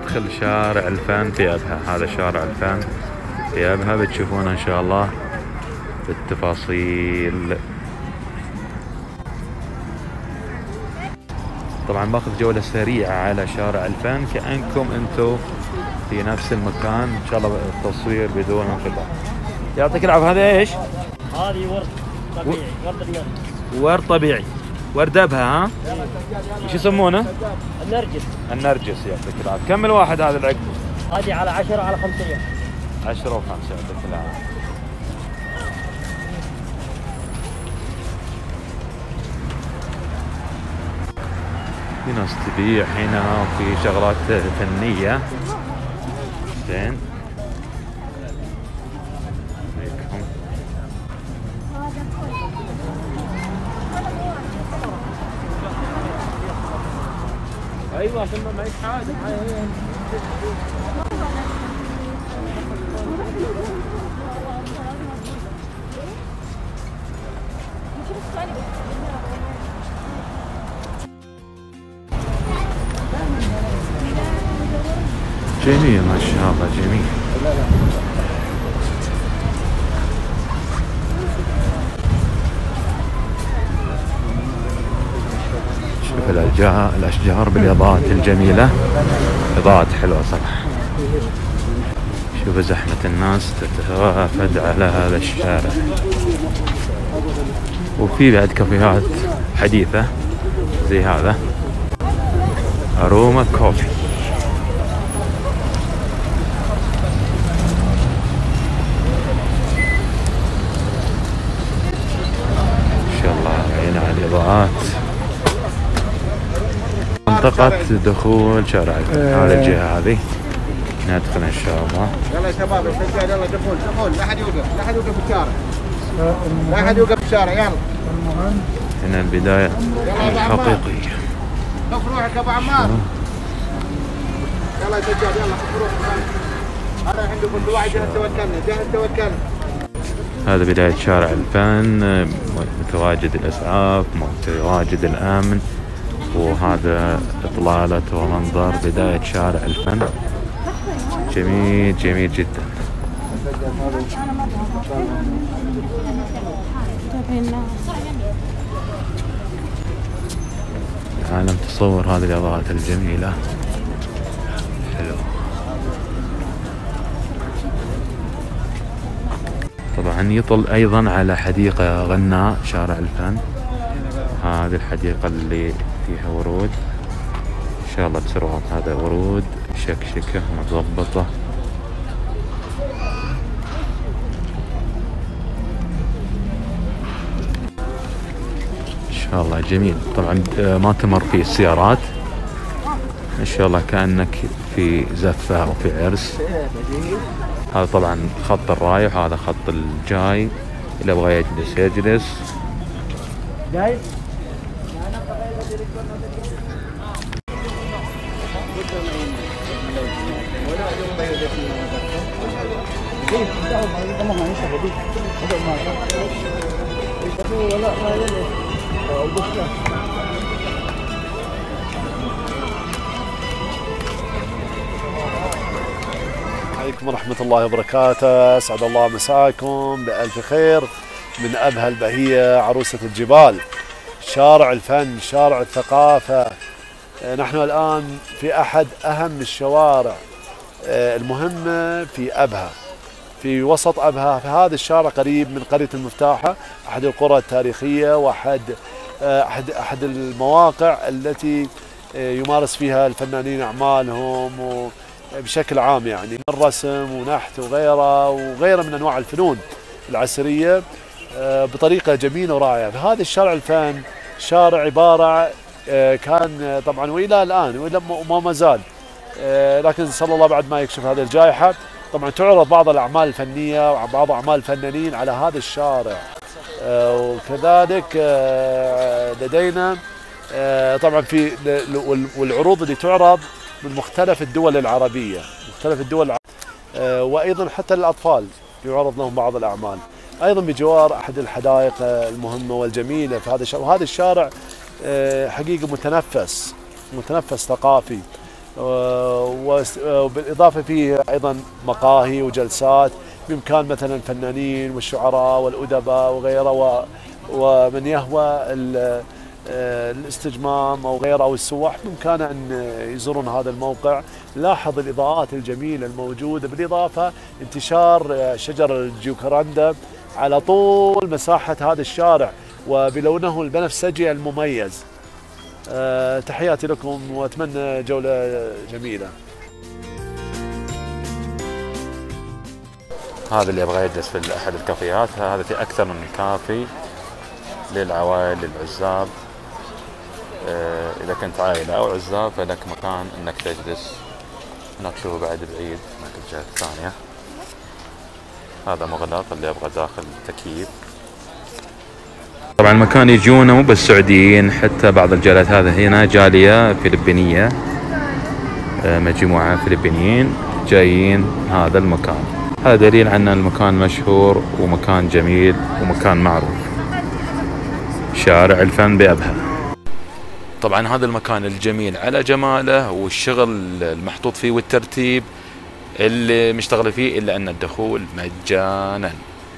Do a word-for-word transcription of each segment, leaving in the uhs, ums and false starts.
ندخل شارع الفن في أبها. هذا شارع الفن في أبها، بتشوفونه إن شاء الله بالتفاصيل. طبعا باخذ جولة سريعة على شارع الفن كأنكم انتم في نفس المكان، ان شاء الله التصوير بدون انقطاع. يعطيك العافية. هذا ايش؟ هذه ورد طبيعي، ورد النرجس. ورد طبيعي، ورد ابها. ها؟ ايش يسمونه؟ النرجس. النرجس. يعطيك العافية. كم الواحد هذا العقد؟ هذه على عشرة على خمسة ريال. عشرة وخمسة. يعطيك العافية. في ناس تبيع هنا وفي شغلات فنية. زين. ايوه ثم معي حاجه جميل ما شاء الله، جميل. شوف الأشجار الأشجار بالإضاءات الجميلة، إضاءات حلوة صراحة. شوف زحمة الناس تتوافد على هذا الشارع، وفي بعد كافيهات حديثة زي هذا أروما كوفي. إن شاء الله عينا على الإضاءات. منطقة دخول شارع هذه الجهة هذه، ندخل إن شاء الله. يلا يا شباب السجاد، يلا دخول دخول، لا أحد يوقف، لا أحد يوقف في الشارع، لا أحد يوقف في الشارع. يلا هنا البداية الحقيقية. خف روحك يا أبو عمار. يلا يا سجاد، يلا خف روحك. هذا عندكم كل واحد جهز توكلنا، جهز توكلنا. هذا بداية شارع الفن، متواجد الإسعاف، متواجد الأمن، وهذا إطلالة ومنظر بداية شارع الفن. جميل جميل جدا. عالم تصور هذه الإضاءات الجميلة. حلو. طبعا يطل أيضا على حديقة غناء شارع الفن. هذه الحديقة اللي فيها ورود إن شاء الله تروح. هذا ورود شكشكة مضبطة. إن شاء الله جميل. طبعا ما تمر فيه السيارات، إن شاء الله كأنك في زفة أو في عرس. هذا طبعا خط الرايح، هذا خط الجاي، اللي يبغى يجلس يجلس. جاي عليكم ورحمة الله وبركاته. أسعد الله مساكم بألف خير من أبها البهية عروسة الجبال، شارع الفن، شارع الثقافة. نحن الآن في أحد أهم الشوارع المهمة في أبها، في وسط أبها. في هذا الشارع قريب من قرية المفتاحة، أحد القرى التاريخية وأحد أحد أحد المواقع التي يمارس فيها الفنانين أعمالهم بشكل عام، يعني من رسم ونحت وغيره وغيره من أنواع الفنون العصرية بطريقة جميلة ورائعة. فهذا الشارع الفن شارع عبارة كان طبعا وإلى الآن وما ما زال، لكن صلى الله بعد ما يكشف هذه الجائحة طبعا تعرض بعض الأعمال الفنية وبعض أعمال الفنانين على هذا الشارع. وكذلك لدينا طبعا في والعروض اللي تعرض من مختلف الدول العربية، مختلف الدول العربية، وأيضا حتى الأطفال يعرض لهم بعض الأعمال. أيضا بجوار أحد الحدائق المهمة والجميلة في هذا الشارع. وهذا الشارع حقيقة متنفس، متنفس ثقافي، وبالإضافة فيه أيضا مقاهي وجلسات بإمكان مثلا الفنانين والشعراء والأدباء وغيره ومن يهوى الاستجمام أو غيره أو السواح بإمكانه أن يزورون هذا الموقع. لاحظ الإضاءات الجميلة الموجودة، بالإضافة انتشار شجر الجيوكراندا على طول مساحة هذا الشارع وبلونه البنفسجي المميز. أه تحياتي لكم وأتمنى جولة جميلة. هذا اللي يبغى يجلس في أحد الكافيهات، هذا في أكثر من كافي للعوائل للعزاب. أه إذا كنت عائلة أو عزاب فلك مكان أنك تجلس. هناك شوفوا بعد بعيد هناك الجهة الثانية، هذا مغلق اللي يبغى داخل تكييف. طبعا المكان يجونه مو بس سعوديين، حتى بعض الجاليات هذا هنا جالية فلبينية، مجموعة فلبينيين جايين هذا المكان. هذا دليل عن المكان مشهور ومكان جميل ومكان معروف، شارع الفن بأبها. طبعا هذا المكان الجميل على جماله والشغل المحطوط فيه والترتيب اللي مشتغل فيه، إلا أن الدخول مجانا.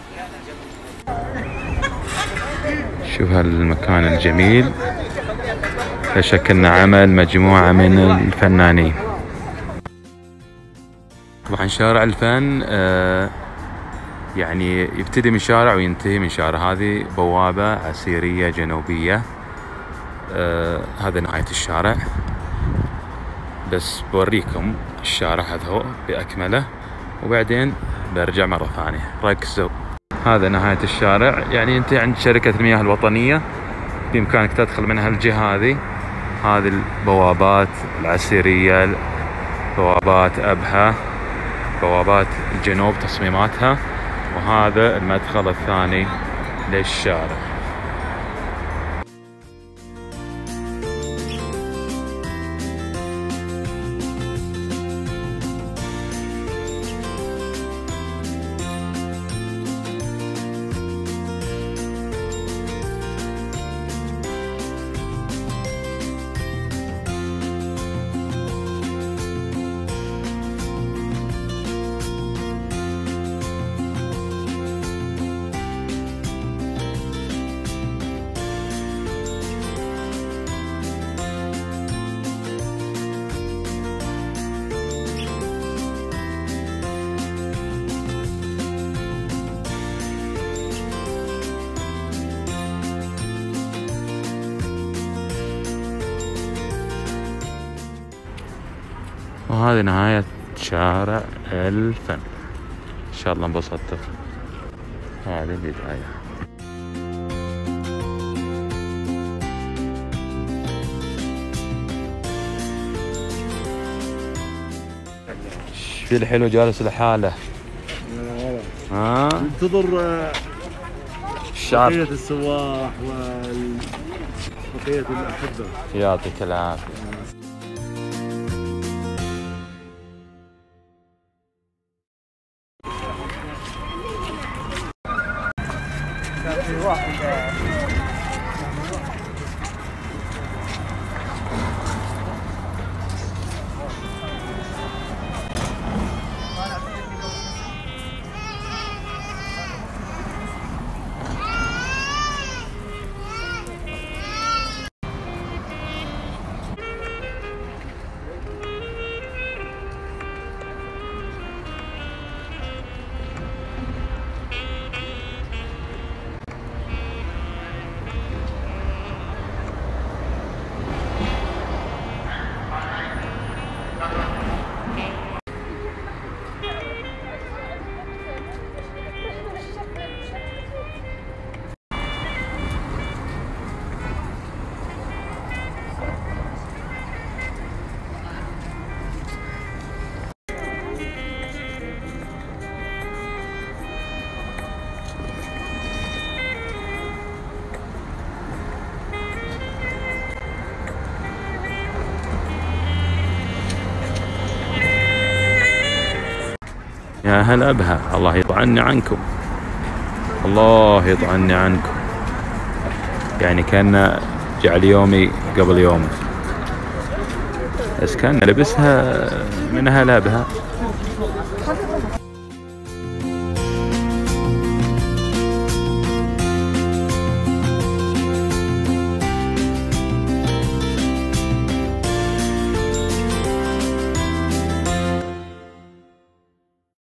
شوف هالمكان الجميل، لا شك انه عمل مجموعة من الفنانين. طبعا شارع الفن آه يعني يبتدي من شارع وينتهي من شارع. هذه بوابة عسيرية جنوبية، آه هذا نهاية الشارع، بس بوريكم الشارع هذا هو بأكمله وبعدين برجع مرة ثانية. ركزوا، هذا نهاية الشارع، يعني انت عند شركة المياه الوطنية بإمكانك تدخل من هالجهة هذه. هذه البوابات العسيرية، بوابات أبها، بوابات الجنوب تصميماتها، وهذا المدخل الثاني للشارع. وهذه نهاية شارع الفن. إن شاء الله انبسطتوا. هذه البداية. ايش في الحلو جالس لحاله؟ ها؟ انتظر الشارع. بقية السواح وبقية الأحبة. يعطيك العافية. يا هلا بها، الله يطعني عنكم، الله يطعني عنكم. يعني كان جعل يومي قبل يومي. بس كان لبسها من أهل أبها.